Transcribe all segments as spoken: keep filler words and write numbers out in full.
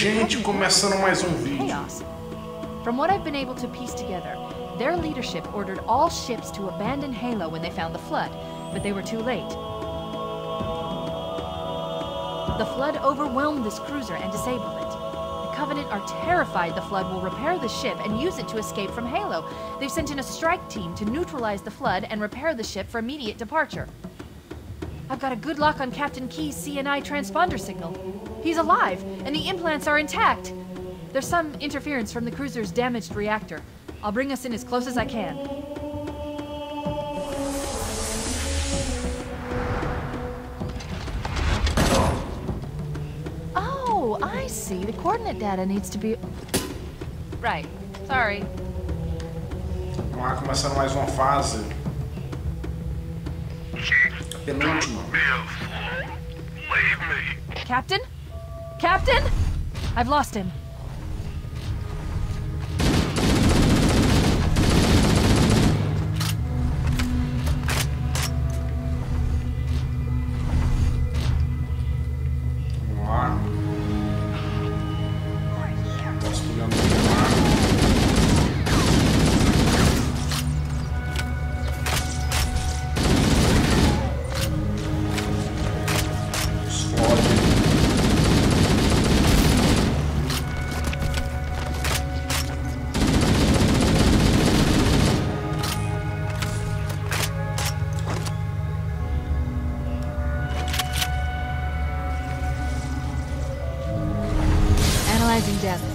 Gente, começando mais um vídeo. Chaos. From what I've been able to piece together, their leadership ordered all ships to abandon Halo when they found the Flood, but they were too late. The Flood overwhelmed this cruiser and disabled it. The Covenant are terrified the Flood will repair the ship and use it to escape from Halo. They've sent in a strike team to neutralize the Flood and repair the ship for immediate departure. I've got a good lock on Captain Key's C N I transponder signal. He's alive, and the implants are intact. There's some interference from the cruiser's damaged reactor. I'll bring us in as close as I can. Oh, I see. The coordinate data needs to be... Right. Sorry. Vamos lá, começando mais uma fase. Penúltima. Captain? Captain? I've lost him. Vamos lá. Vasculhando o mar. Explode. Analyzing depth.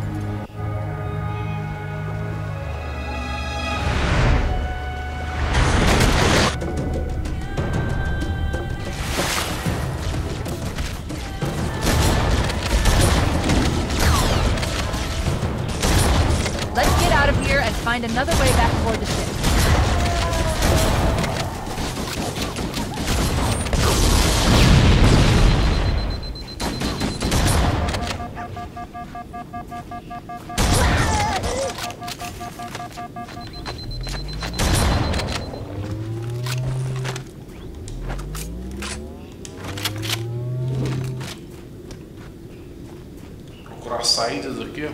Let's get out of here and find another way back aboard the ship. Procurar saídas aqui.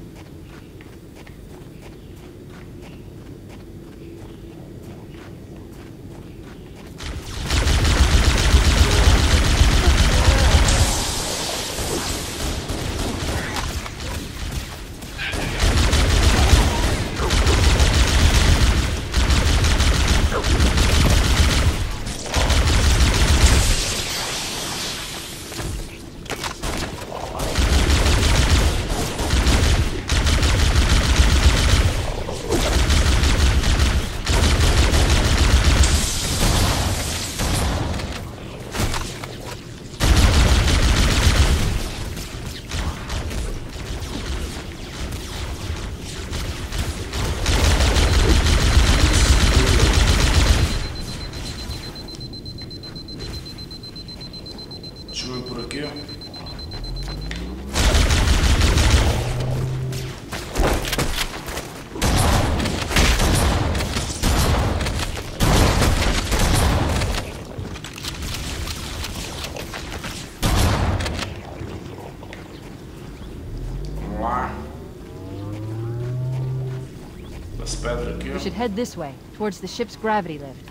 Deixa eu ver por aqui. Vamos lá. Das pedras aqui. We should head this way, towards the ship's gravity lift.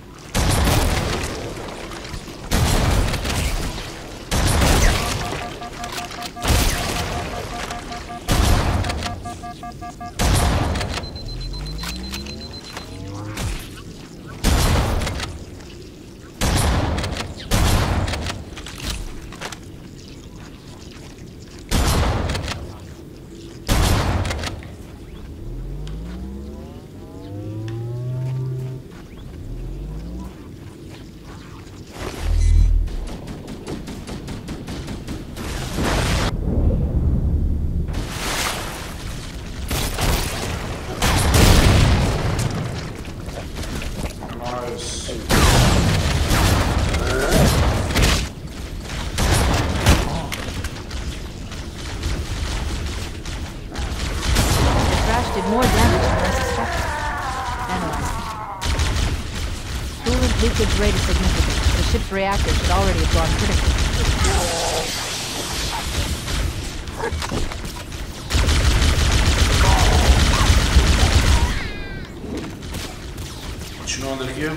Did more damage than I suspected. Analyze it. Coolant leakage rate is significant. The ship's reactor should already have gone critical. Continuando aqui.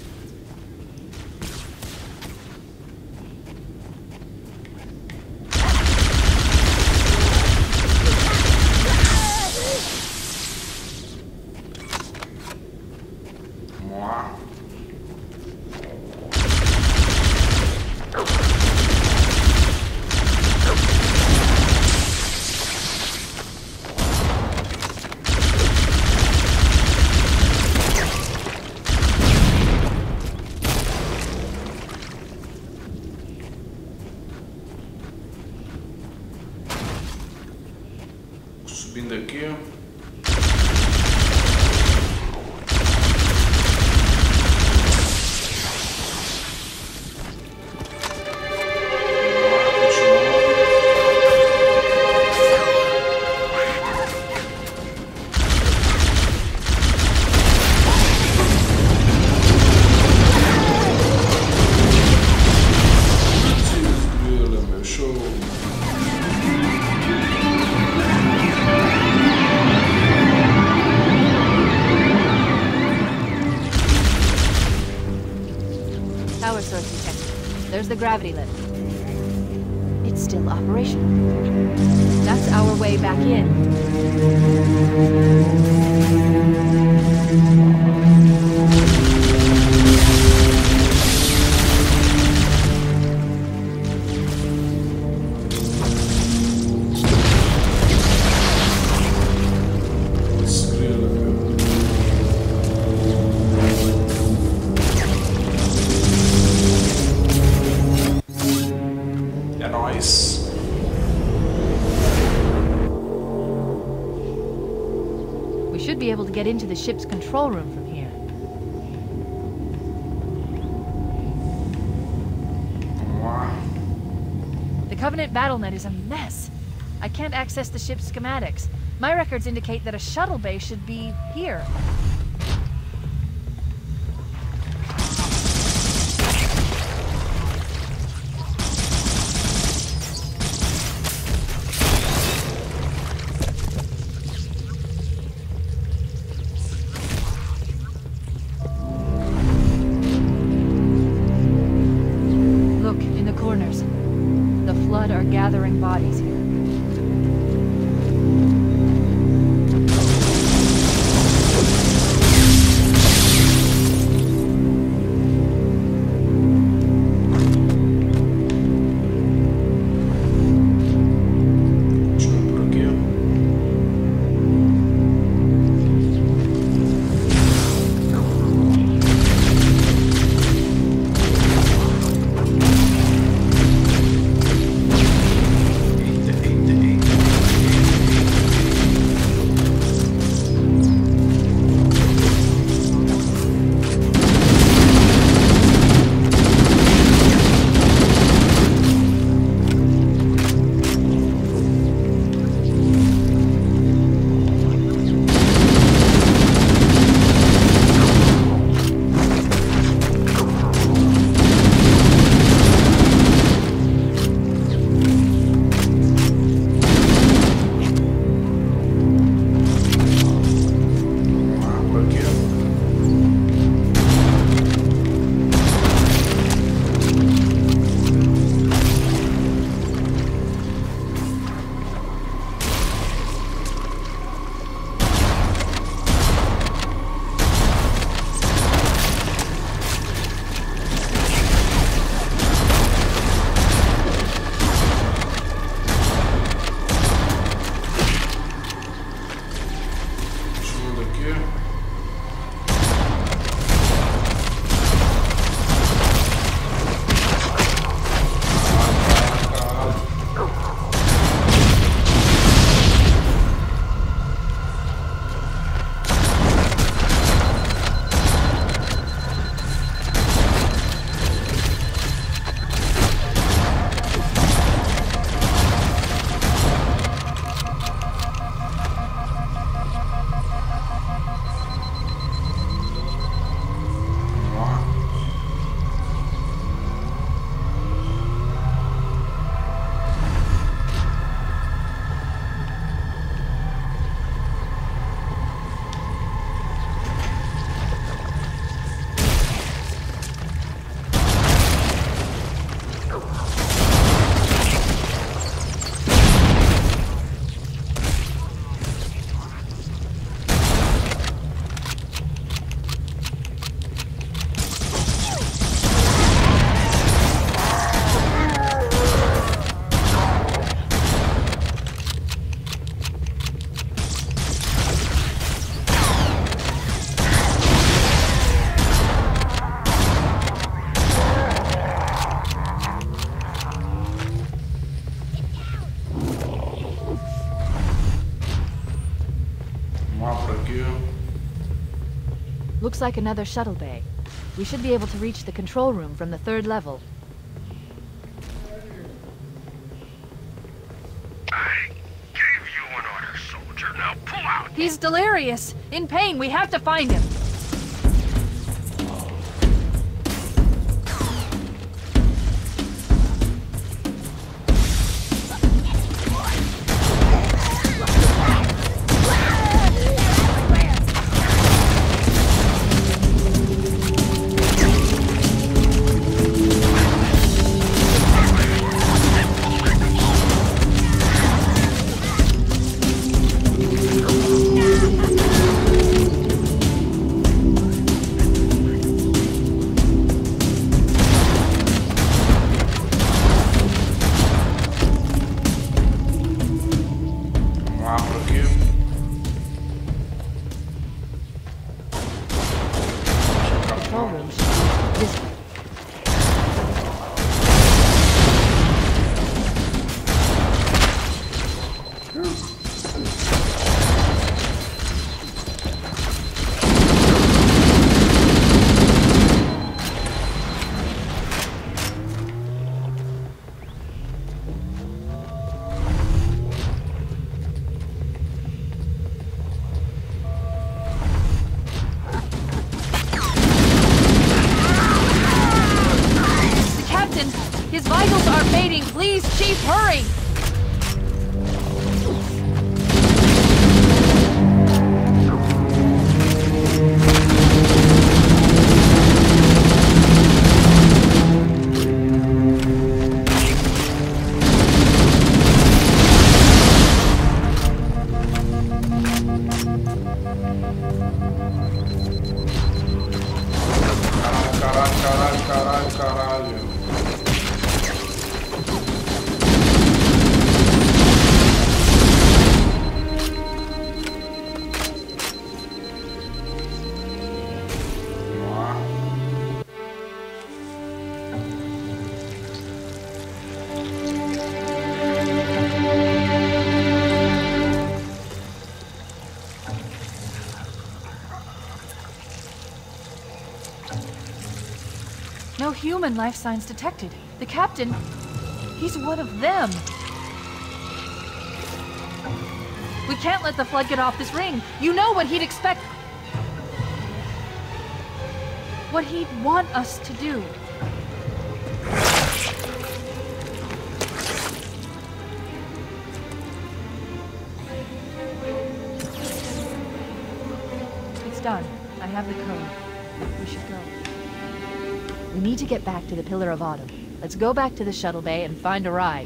Subindo aqui. Power source detected. There's the gravity lift. It's still operational. That's our way back in. É nóis. We should be able to get into the ship's control room from here. Vamos lá. The Covenant BattleNet is a mess. I can't access the ship's schematics. My records indicate that a shuttle bay should be here. Look, in the corners. The Flood are gathering bodies here. Looks like another shuttle bay. We should be able to reach the control room from the third level. I gave you an order, soldier. Now pull out! He's delirious! In pain! We have to find him! Control room should be this way. His vitals are fading. Please, Chief, hurry! Caralho, caralho, caralho, caralho. No human life signs detected. The captain, he's one of them. We can't let the flood get off this ring. You know what he'd expect. What he'd want us to do. It's done. I have the code. We should go. We need to get back to the Pillar of Autumn. Let's go back to the shuttle bay and find a ride.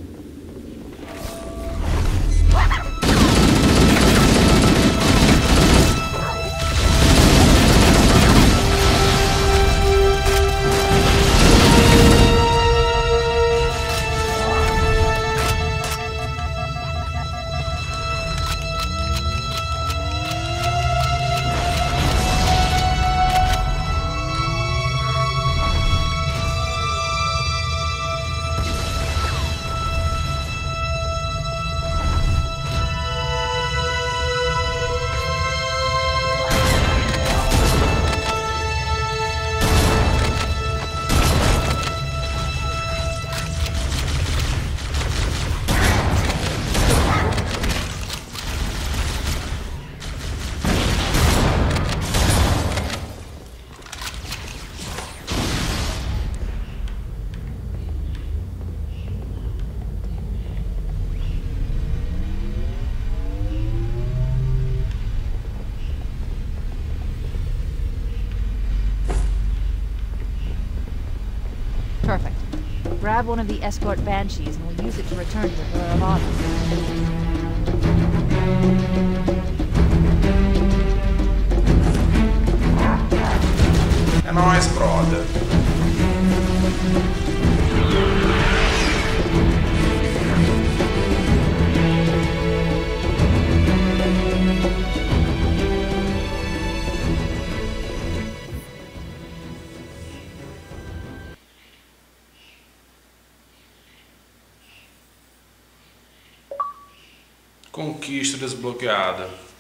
Perfect. Grab one of the escort banshees and we'll use it to return to the Pillar of Autumn. É nóis, brother. Conquista desbloqueada.